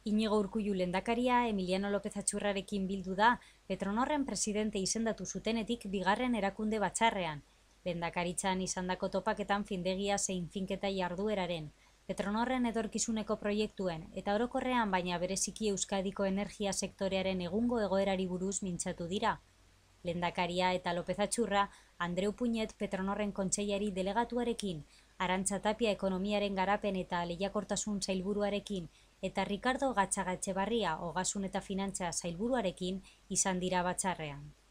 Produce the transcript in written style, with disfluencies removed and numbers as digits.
Iñigo Urkullu lehendakaria Emiliano López Atxurrarekin bildu da Petronorren presidente izendatu zutenetik bigarren erakunde batzarrean. Lehendakaritzan izandako topaketan findegia zein finketa jardueraren, Petronorren etorkizuneko proiektuen eta orokorrean baina bereziki Euskadiko energia sektorearen egungo egoerari buruz mintzatu dira. Lehendakaria eta López Atxurra, Andreu Puñet Petronorren kontseilari delegatuarekin, Arantza Tapia ekonomiaren garapen eta lehiakortasun sailburuarekin eta Ricardo Gatxagaetxebarria ogasun eta finantza sailburuarekin izan dira batzarrean.